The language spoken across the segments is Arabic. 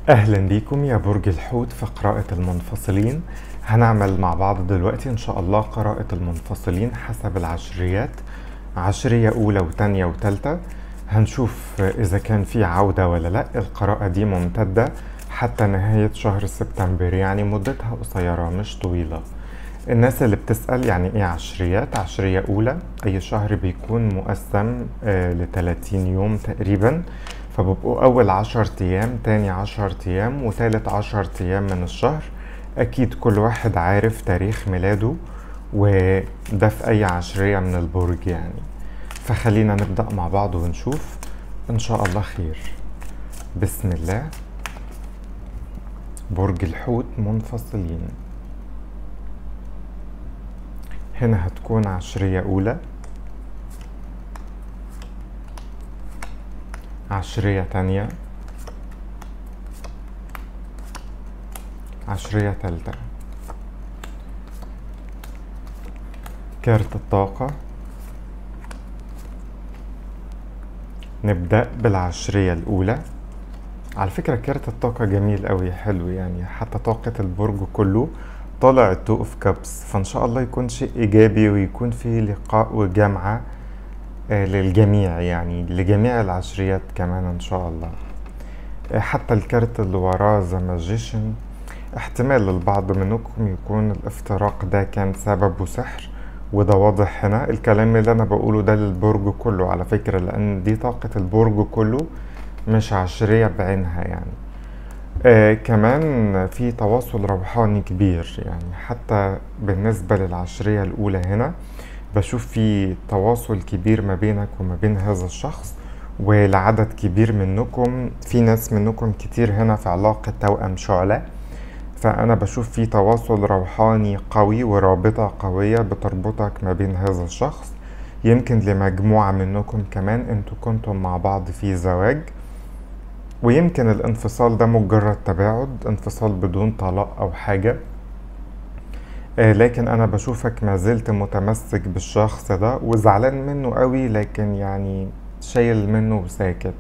أهلا بيكم يا برج الحوت في قراءة المنفصلين. هنعمل مع بعض دلوقتي إن شاء الله قراءة المنفصلين حسب العشريات، عشرية أولى وتانية وتالتة. هنشوف إذا كان في عودة ولا لأ. القراءة دي ممتدة حتى نهاية شهر سبتمبر، يعني مدتها قصيرة مش طويلة. الناس اللي بتسأل يعني ايه عشريات، عشرية أولى أي شهر بيكون مقسم ل30 يوم تقريبا، فبيبقوا أول 10 أيام، تاني 10 أيام، وتالت 10 أيام من الشهر. أكيد كل واحد عارف تاريخ ميلاده وده في أي عشرية من البرج يعني. فخلينا نبدأ مع بعض ونشوف إن شاء الله خير. بسم الله. برج الحوت منفصلين. هنا هتكون عشرية أولى، عشرية تانية، عشرية تالتة. كارت الطاقة. نبدأ بالعشرية الأولى. على فكرة كارت الطاقة جميل قوي، حلو يعني، حتى طاقة البرج كله طالع التو اوف كابس، فإن شاء الله يكون شيء إيجابي ويكون فيه لقاء وجمعة للجميع، يعني لجميع العشريات كمان إن شاء الله. حتى الكارت اللي وراه ذا ماجيشن، احتمال للبعض منكم يكون الافتراق ده كان سببه سحر، وده واضح هنا. الكلام اللي انا بقوله ده للبرج كله على فكرة، لان دي طاقة البرج كله مش عشرية بعينها يعني. كمان في تواصل روحاني كبير، يعني حتى بالنسبة للعشرية الأولى هنا بشوف في تواصل كبير ما بينك وما بين هذا الشخص، ولعدد كبير منكم، في ناس منكم كتير هنا في علاقة توأم شعلة، فأنا بشوف في تواصل روحاني قوي ورابطة قوية بتربطك ما بين هذا الشخص. يمكن لمجموعة منكم كمان انتوا كنتم مع بعض في زواج، ويمكن الانفصال ده مجرد تباعد، انفصال بدون طلاق أو حاجة. لكن أنا بشوفك ما زلت متمسك بالشخص ده وزعلان منه قوي، لكن يعني شايل منه وساكت،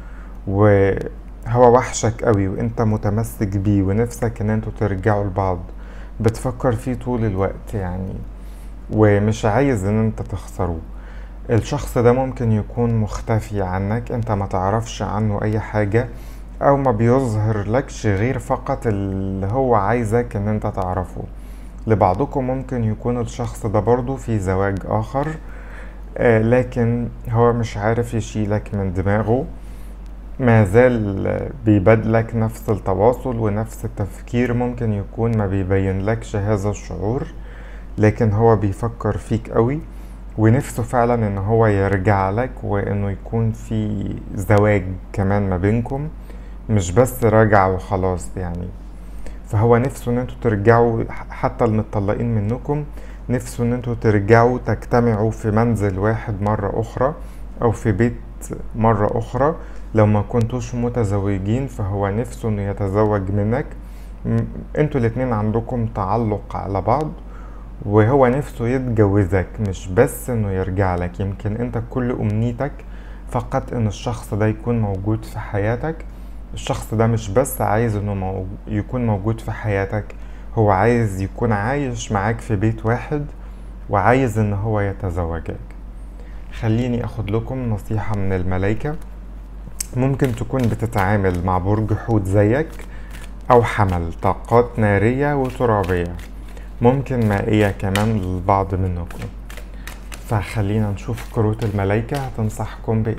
وهو وحشك قوي وانت متمسك بيه ونفسك ان انتوا ترجعوا لبعض، بتفكر فيه طول الوقت يعني، ومش عايز ان انت تخسره. الشخص ده ممكن يكون مختفي عنك، انت ما تعرفش عنه اي حاجة، او ما بيظهر لكش غير فقط اللي هو عايزك ان انت تعرفه. لبعضكم ممكن يكون الشخص ده برضو في زواج اخر، لكن هو مش عارف يشيلك من دماغه، ما زال بيبادلك نفس التواصل ونفس التفكير. ممكن يكون ما بيبين لكش هذا الشعور، لكن هو بيفكر فيك قوي ونفسه فعلا ان هو يرجع لك، وانه يكون في زواج كمان ما بينكم، مش بس رجع وخلاص يعني. فهو نفسه ان انتوا ترجعوا، حتى المتطلقين منكم نفسه ان انتوا ترجعوا تجتمعوا في منزل واحد مرة اخرى، او في بيت مرة اخرى. لو ما كنتوش متزوجين فهو نفسه انه يتزوج منك، انتوا الاتنين عندكم تعلق على بعض، وهو نفسه يتجوزك، مش بس انه يرجع لك. يمكن انت كل امنيتك فقط ان الشخص ده يكون موجود في حياتك. الشخص ده مش بس عايز انه يكون موجود في حياتك، هو عايز يكون عايش معاك في بيت واحد، وعايز ان هو يتزوجك. خليني اخد لكم نصيحة من الملايكة. ممكن تكون بتتعامل مع برج حوت زيك، او حمل، طاقات نارية وترابية، ممكن مائية كمان للبعض منكم. فخلينا نشوف كروت الملايكة هتنصحكم بإيه.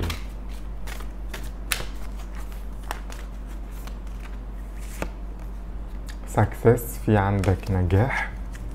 سكسس، في عندك نجاح.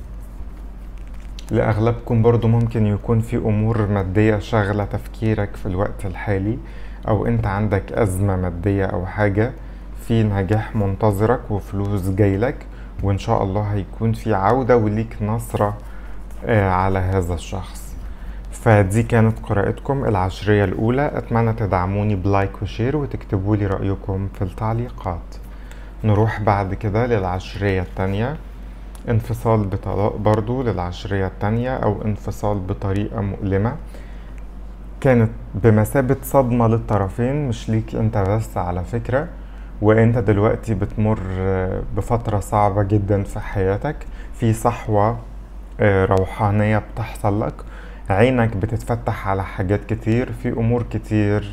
لأغلبكم برضو ممكن يكون في أمور مادية شغلة تفكيرك في الوقت الحالي، أو أنت عندك أزمة مادية أو حاجة. في نجاح منتظرك وفلوس جايلك، وإن شاء الله هيكون في عودة وليك نصرة على هذا الشخص. فدي كانت قراءتكم العشرية الأولى. أتمنى تدعموني بلايك وشير وتكتبوا لي رأيكم في التعليقات. نروح بعد كده للعشرية التانية. انفصال بطلاق برضو للعشرية التانية، أو انفصال بطريقة مؤلمة كانت بمثابة صدمة للطرفين، مش ليك انت بس على فكرة. وانت دلوقتي بتمر بفترة صعبة جدا في حياتك، في صحوة روحانية بتحصل لك، عينك بتتفتح على حاجات كتير، في امور كتير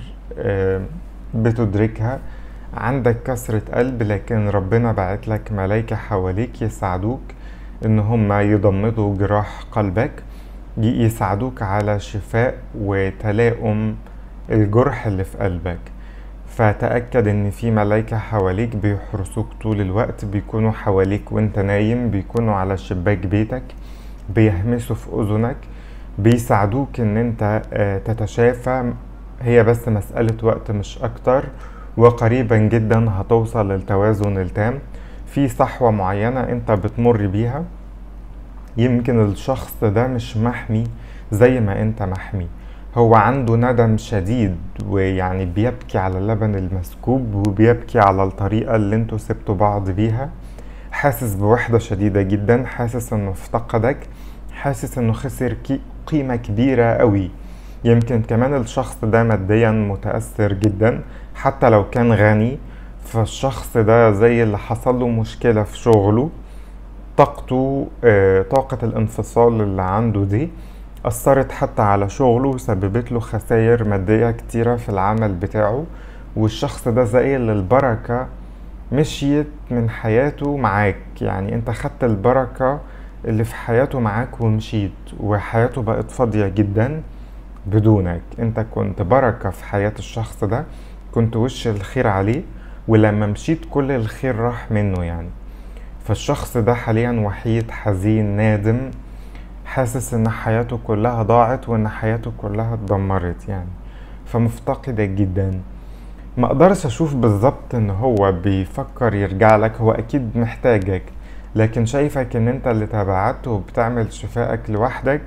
بتدركها، عندك كسرة قلب، لكن ربنا بعت لك ملايكة حواليك يساعدوك ان هم يضمدوا جراح قلبك، يساعدوك على شفاء وتلاؤم الجرح اللي في قلبك. فتأكد ان في ملايكة حواليك بيحرسوك طول الوقت، بيكونوا حواليك وانت نايم، بيكونوا على شباك بيتك، بيهمسوا في اذنك، بيساعدوك ان انت تتشافى. هي بس مسألة وقت مش اكتر، وقريبا جدا هتوصل للتوازن التام. في صحوة معينة انت بتمر بيها، يمكن الشخص ده مش محمي زي ما انت محمي، هو عنده ندم شديد، ويعني بيبكي على اللبن المسكوب، وبيبكي على الطريقة اللي انتوا سبتوا بعض بيها، حاسس بوحدة شديدة جدا، حاسس انه افتقدك، حاسس انه خسر قيمة كبيرة قوي. يمكن كمان الشخص ده ماديا متأثر جدا، حتى لو كان غني، فالشخص ده زي اللي حصل له مشكلة في شغله، طاقته طاقة الانفصال اللي عنده دي أثرت حتى على شغله، وسببت له خسائر مادية كتيرة في العمل بتاعه. والشخص ده زي اللي البركة مشيت من حياته معاك، يعني انت خدت البركة اللي في حياته معاك ومشيت، وحياته بقت فاضية جدا بدونك. انت كنت بركة في حياة الشخص ده، كنت وش الخير عليه، ولما مشيت كل الخير راح منه يعني. فالشخص ده حاليا وحيد، حزين، نادم، حاسس ان حياته كلها ضاعت، وان حياته كلها اتدمرت يعني، فمفتقدك جدا. ما اقدرش اشوف بالظبط ان هو بيفكر يرجع لك، هو اكيد محتاجك، لكن شايفك ان انت اللي تبعت وبتعمل شفائك لوحدك.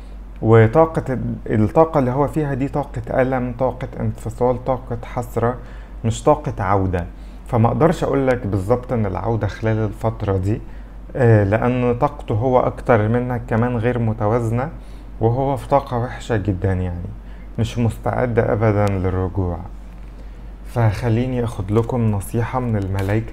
الطاقة اللي هو فيها دي طاقة ألم، طاقة انفصال، طاقة حسرة، مش طاقة عودة. فما اقدرش اقولك بالظبط ان العودة خلال الفترة دي، لان طاقته هو اكتر منك كمان غير متوازنة، وهو في طاقة وحشة جدا يعني، مش مستعد ابدا للرجوع. فخليني اخد لكم نصيحة من الملايكة.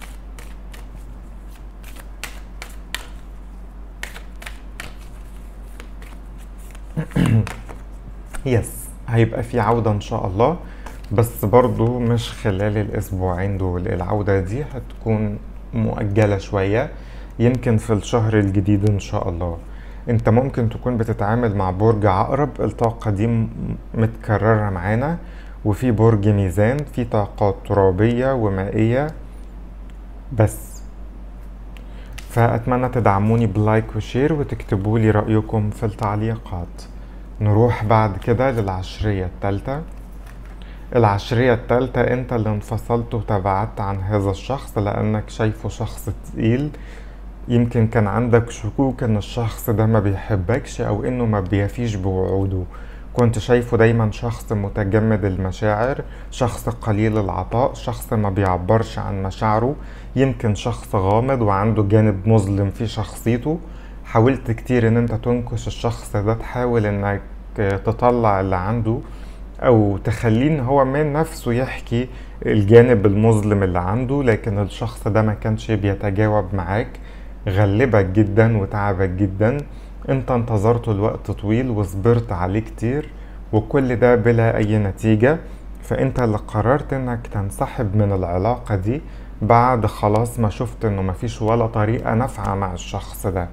يس، هيبقى في عودة ان شاء الله، بس برضو مش خلال الاسبوعين دول، العودة دي هتكون مؤجلة شوية، يمكن في الشهر الجديد ان شاء الله. انت ممكن تكون بتتعامل مع برج عقرب، الطاقة دي متكررة معانا، وفي برج ميزان، في طاقات ترابية ومائية بس. فأتمنى تدعموني بلايك وشير، وتكتبوا لي رأيكم في التعليقات. نروح بعد كده للعشرية الثالثة. العشرية الثالثة، انت اللي انفصلت وتبعدت عن هذا الشخص لأنك شايفه شخص تقيل. يمكن كان عندك شكوك ان الشخص ده ما بيحبكش، او انه ما بيفيش بوعوده، كنت شايفه دايما شخص متجمد المشاعر، شخص قليل العطاء، شخص ما بيعبرش عن مشاعره، يمكن شخص غامض وعنده جانب مظلم في شخصيته. حاولت كتير ان انت تنكش الشخص ده، تحاول انك تطلع اللي عنده، او تخليه ان هو من نفسه يحكي الجانب المظلم اللي عنده، لكن الشخص ده ما كانش بيتجاوب معاك، غلبك جدا وتعبك جدا. انت انتظرته الوقت طويل وصبرت عليه كتير، وكل ده بلا اي نتيجة. فانت اللي قررت انك تنسحب من العلاقة دي بعد خلاص ما شفت انه مفيش ولا طريقة نافعة مع الشخص ده.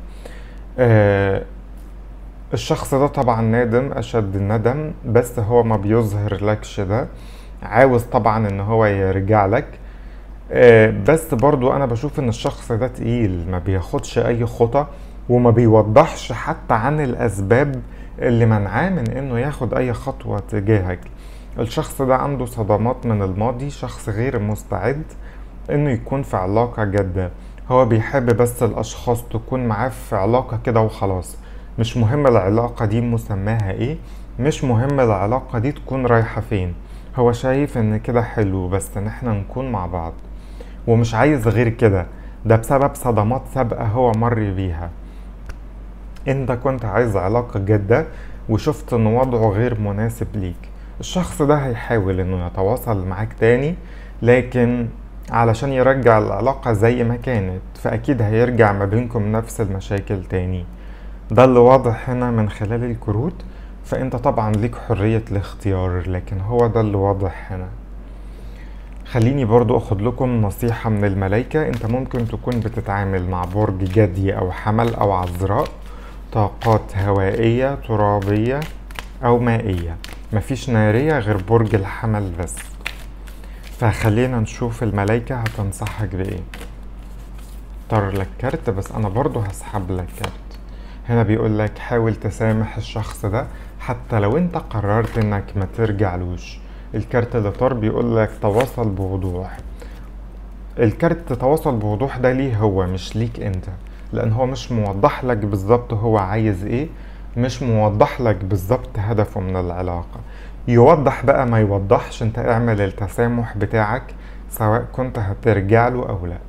الشخص ده طبعا نادم اشد الندم، بس هو ما بيظهر لكش ده، عاوز طبعا ان هو يرجع لك. بس برضو انا بشوف ان الشخص ده تقيل، ما بياخدش اي خطة، وما بيوضحش حتى عن الاسباب اللي منعاه من انه ياخد اي خطوة تجاهك. الشخص ده عنده صدمات من الماضي، شخص غير مستعد انه يكون في علاقة جادة. هو بيحب بس الاشخاص تكون معاه في علاقة كده وخلاص، مش مهم العلاقة دي مسماها ايه، مش مهم العلاقة دي تكون رايحة فين، هو شايف ان كده حلو بس ان احنا نكون مع بعض، ومش عايز غير كده. ده بسبب صدمات سابقة هو مر بيها. انت كنت عايز علاقة جادة، وشفت ان وضعه غير مناسب ليك. الشخص ده هيحاول انه يتواصل معاك تاني، لكن علشان يرجع العلاقة زي ما كانت، فأكيد هيرجع ما بينكم نفس المشاكل تاني. ده اللي واضح هنا من خلال الكروت. فانت طبعا ليك حرية الاختيار، لكن هو ده اللي واضح هنا. خليني برضو اخد لكم نصيحة من الملايكة. انت ممكن تكون بتتعامل مع برج جدي او حمل او عذراء، طاقات هوائية ترابية او مائية، مفيش نارية غير برج الحمل بس. فخلينا نشوف الملايكة هتنصحك بايه. اختار لك كارت، بس انا برضو هسحب لك كارت. هنا بيقول لك حاول تسامح الشخص ده حتى لو انت قررت انك ما ترجعلوش. الكارت اللي طار بيقول لك تواصل بوضوح. الكارت تواصل بوضوح ده ليه هو، مش ليك انت، لان هو مش موضح لك بالظبط هو عايز ايه، مش موضح لك بالظبط هدفه من العلاقة. يوضح بقى ما يوضحش، انت اعمل التسامح بتاعك سواء كنت هترجع له او لا.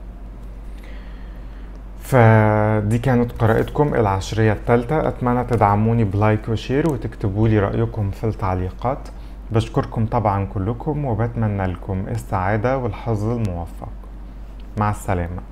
فدي كانت قراءتكم العشرية الثالثة. أتمنى تدعموني بلايك وشير وتكتبوا لي رأيكم في التعليقات. بشكركم طبعا كلكم، وبتمنى لكم السعادة والحظ الموفق. مع السلامة.